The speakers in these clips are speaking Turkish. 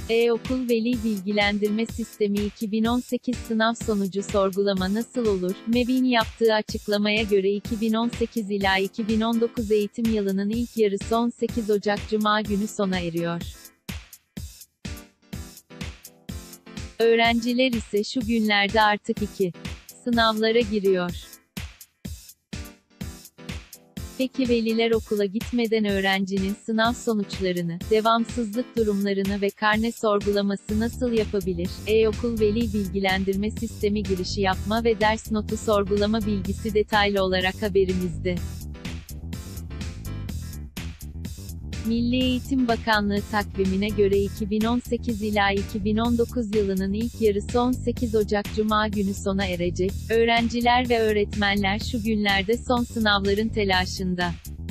E-Okul Veli Bilgilendirme Sistemi 2018 sınav sonucu sorgulama nasıl olur? MEB'in yaptığı açıklamaya göre 2018 ila 2019 eğitim yılının ilk yarısı 18 Ocak Cuma günü sona eriyor. Öğrenciler ise şu günlerde artık sınavlara giriyor. Peki veliler okula gitmeden öğrencinin sınav sonuçlarını, devamsızlık durumlarını ve karne sorgulaması nasıl yapabilir? E-Okul Veli Bilgilendirme Sistemi girişi yapma ve ders notu sorgulama bilgisi detaylı olarak haberimizde. Milli Eğitim Bakanlığı takvimine göre 2018 ila 2019 yılının ilk yarısı 18 Ocak Cuma günü sona erecek. Öğrenciler ve öğretmenler şu günlerde son sınavların telaşında.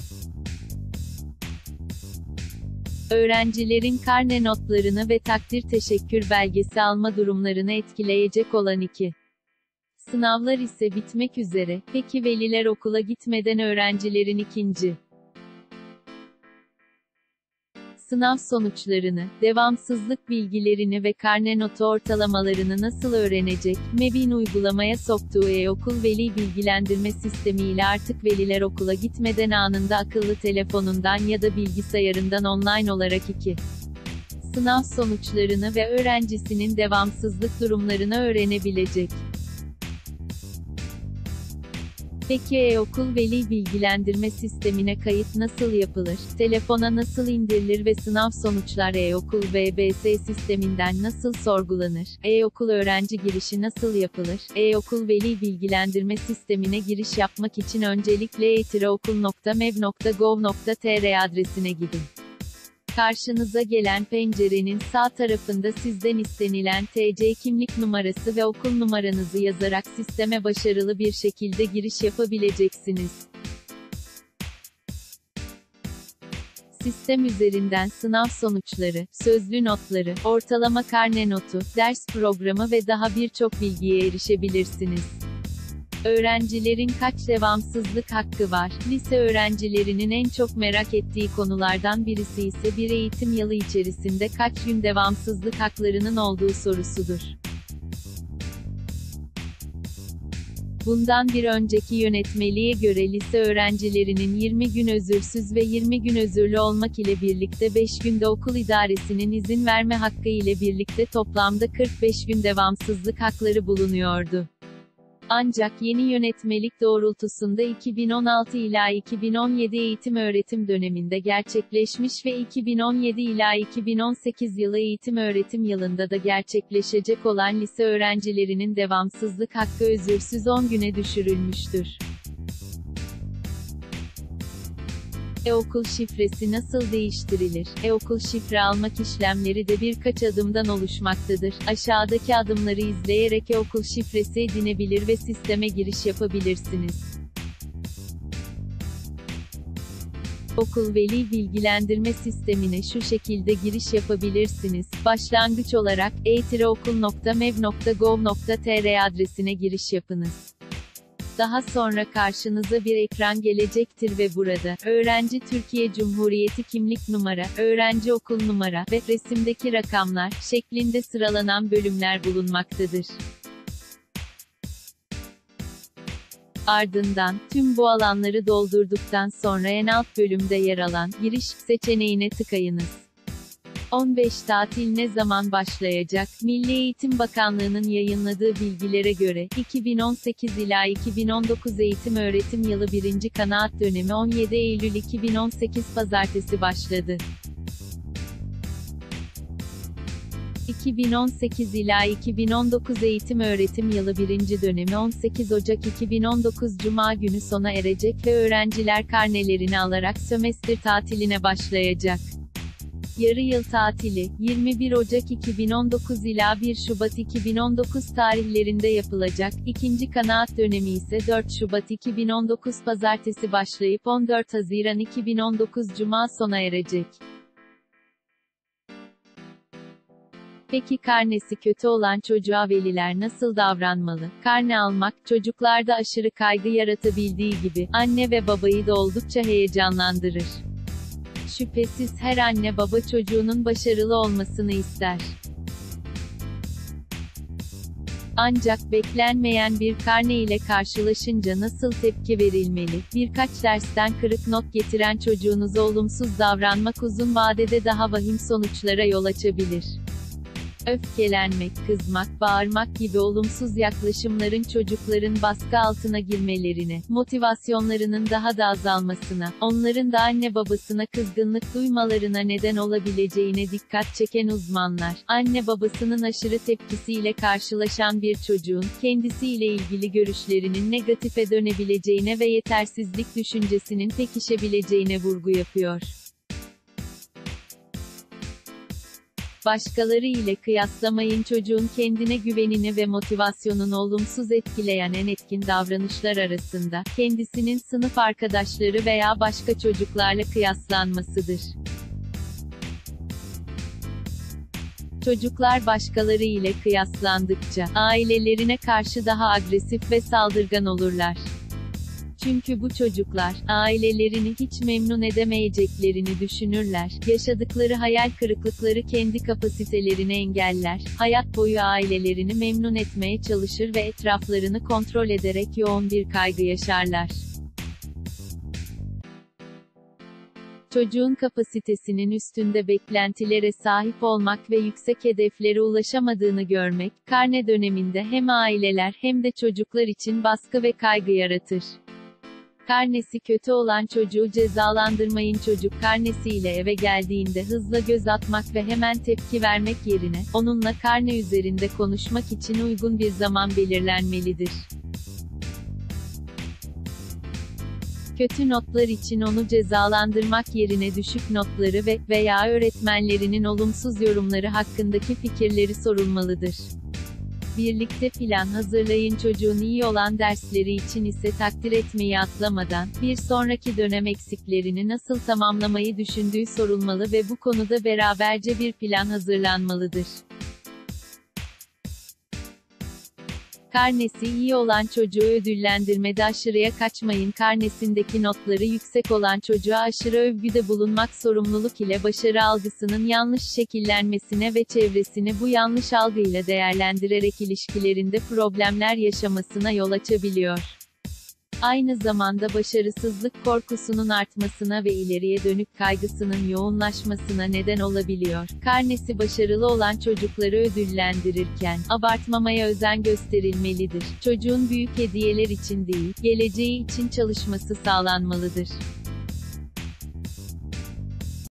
Öğrencilerin karne notlarını ve takdir teşekkür belgesi alma durumlarını etkileyecek olan sınavlar ise bitmek üzere. Peki veliler okula gitmeden öğrencilerin sınav sonuçlarını, devamsızlık bilgilerini ve karne notu ortalamalarını nasıl öğrenecek? MEB'in uygulamaya soktuğu E-Okul Veli Bilgilendirme Sistemi ile artık veliler okula gitmeden anında akıllı telefonundan ya da bilgisayarından online olarak sınav sonuçlarını ve öğrencisinin devamsızlık durumlarını öğrenebilecek. Peki E-Okul Veli Bilgilendirme Sistemine kayıt nasıl yapılır? Telefona nasıl indirilir ve sınav sonuçları E-Okul VBS sisteminden nasıl sorgulanır? E-Okul öğrenci girişi nasıl yapılır? E-Okul Veli Bilgilendirme Sistemine giriş yapmak için öncelikle e-okul.meb.gov.tr adresine gidin. Karşınıza gelen pencerenin sağ tarafında sizden istenilen TC kimlik numarası ve okul numaranızı yazarak sisteme başarılı bir şekilde giriş yapabileceksiniz. Sistem üzerinden sınav sonuçları, sözlü notları, ortalama karne notu, ders programı ve daha birçok bilgiye erişebilirsiniz. Öğrencilerin kaç devamsızlık hakkı var? Lise öğrencilerinin en çok merak ettiği konulardan birisi ise bir eğitim yılı içerisinde kaç gün devamsızlık haklarının olduğu sorusudur. Bundan bir önceki yönetmeliğe göre lise öğrencilerinin 20 gün özürsüz ve 20 gün özürlü olmak ile birlikte 5 günde okul idaresinin izin verme hakkı ile birlikte toplamda 45 gün devamsızlık hakları bulunuyordu. Ancak yeni yönetmelik doğrultusunda 2016 ila 2017 eğitim-öğretim döneminde gerçekleşmiş ve 2017 ila 2018 yılı eğitim-öğretim yılında da gerçekleşecek olan lise öğrencilerinin devamsızlık hakkı özürsüz 10 güne düşürülmüştür. E-Okul şifresi nasıl değiştirilir? E-Okul şifre almak işlemleri de birkaç adımdan oluşmaktadır. Aşağıdaki adımları izleyerek E-Okul şifresi edinebilir ve sisteme giriş yapabilirsiniz. Okul Veli Bilgilendirme Sistemine şu şekilde giriş yapabilirsiniz. Başlangıç olarak e-okul.meb.gov.tr adresine giriş yapınız. Daha sonra karşınıza bir ekran gelecektir ve burada, öğrenci Türkiye Cumhuriyeti kimlik numara, öğrenci okul numara ve resimdeki rakamlar şeklinde sıralanan bölümler bulunmaktadır. Ardından, tüm bu alanları doldurduktan sonra en alt bölümde yer alan, giriş seçeneğine tıkayınız. 15 tatil ne zaman başlayacak? Milli Eğitim Bakanlığı'nın yayınladığı bilgilere göre, 2018 ila 2019 eğitim-öğretim yılı 1. kanaat dönemi 17 Eylül 2018 Pazartesi başladı. 2018 ila 2019 eğitim-öğretim yılı 1. dönemi 18 Ocak 2019 Cuma günü sona erecek ve öğrenciler karnelerini alarak sömestr tatiline başlayacak. Yarı yıl tatili, 21 Ocak 2019 ila 1 Şubat 2019 tarihlerinde yapılacak, ikinci kanaat dönemi ise 4 Şubat 2019 Pazartesi başlayıp 14 Haziran 2019 Cuma sona erecek. Peki karnesi kötü olan çocuğa veliler nasıl davranmalı? Karne almak, çocuklarda aşırı kaygı yaratabildiği gibi, anne ve babayı da oldukça heyecanlandırır. Şüphesiz her anne baba çocuğunun başarılı olmasını ister. Ancak beklenmeyen bir karne ile karşılaşınca nasıl tepki verilmeli? Birkaç dersten kırık not getiren çocuğunuza olumsuz davranmak uzun vadede daha vahim sonuçlara yol açabilir. Öfkelenmek, kızmak, bağırmak gibi olumsuz yaklaşımların çocukların baskı altına girmelerine, motivasyonlarının daha da azalmasına, onların da anne babasına kızgınlık duymalarına neden olabileceğine dikkat çeken uzmanlar, anne babasının aşırı tepkisiyle karşılaşan bir çocuğun, kendisiyle ilgili görüşlerinin negatife dönebileceğine ve yetersizlik düşüncesinin pekişebileceğine vurgu yapıyor. Başkaları ile kıyaslamayın. Çocuğun kendine güvenini ve motivasyonunu olumsuz etkileyen en etkin davranışlar arasında, kendisinin sınıf arkadaşları veya başka çocuklarla kıyaslanmasıdır. Çocuklar başkaları ile kıyaslandıkça, ailelerine karşı daha agresif ve saldırgan olurlar. Çünkü bu çocuklar, ailelerini hiç memnun edemeyeceklerini düşünürler, yaşadıkları hayal kırıklıkları kendi kapasitelerini engeller, hayat boyu ailelerini memnun etmeye çalışır ve etraflarını kontrol ederek yoğun bir kaygı yaşarlar. Çocuğun kapasitesinin üstünde beklentilere sahip olmak ve yüksek hedeflere ulaşamadığını görmek, karne döneminde hem aileler hem de çocuklar için baskı ve kaygı yaratır. Karnesi kötü olan çocuğu cezalandırmayın. Çocuk karnesiyle eve geldiğinde hızla göz atmak ve hemen tepki vermek yerine, onunla karne üzerinde konuşmak için uygun bir zaman belirlenmelidir. Kötü notlar için onu cezalandırmak yerine düşük notları veya öğretmenlerinin olumsuz yorumları hakkındaki fikirleri sorulmalıdır. Birlikte plan hazırlayın. Çocuğun iyi olan dersleri için ise takdir etmeyi atlamadan, bir sonraki dönem eksiklerini nasıl tamamlamayı düşündüğü sorulmalı ve bu konuda beraberce bir plan hazırlanmalıdır. Karnesi iyi olan çocuğu ödüllendirmede aşırıya kaçmayın. Karnesindeki notları yüksek olan çocuğa aşırı övgüde bulunmak sorumluluk ile başarı algısının yanlış şekillenmesine ve çevresini bu yanlış algıyla değerlendirerek ilişkilerinde problemler yaşamasına yol açabiliyor. Aynı zamanda başarısızlık korkusunun artmasına ve ileriye dönük kaygısının yoğunlaşmasına neden olabiliyor. Karnesi başarılı olan çocukları ödüllendirirken, abartmamaya özen gösterilmelidir. Çocuğun büyük hediyeler için değil, geleceği için çalışması sağlanmalıdır.